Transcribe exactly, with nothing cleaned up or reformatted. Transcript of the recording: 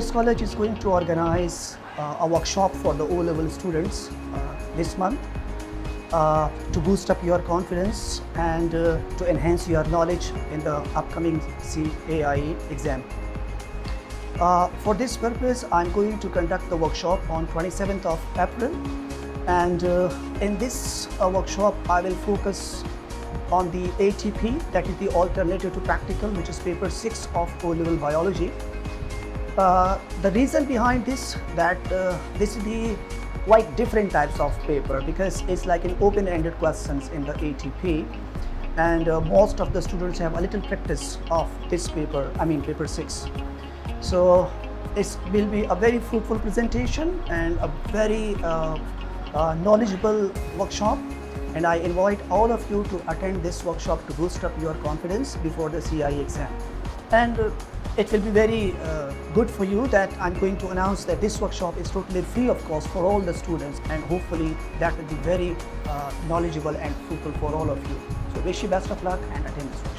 Course College is going to organize uh, a workshop for the O-level students uh, this month uh, to boost up your confidence and uh, to enhance your knowledge in the upcoming C A I E exam. Uh, for this purpose, I'm going to conduct the workshop on twenty-seventh of April, and uh, in this uh, workshop I will focus on the A T P, that is the alternative to practical, which is paper six of O-level biology. Uh, the reason behind this, that uh, this is the quite different types of paper, because it's like an open-ended questions in the A T P, and uh, most of the students have a little practice of this paper, I mean paper six. So it will be a very fruitful presentation and a very uh, uh, knowledgeable workshop, and I invite all of you to attend this workshop to boost up your confidence before the C A I E exam. And uh, it will be very uh, good for you that I'm going to announce that this workshop is totally free of cost for all the students, and hopefully that will be very uh, knowledgeable and fruitful for all of you. So wish you best of luck and attend this workshop.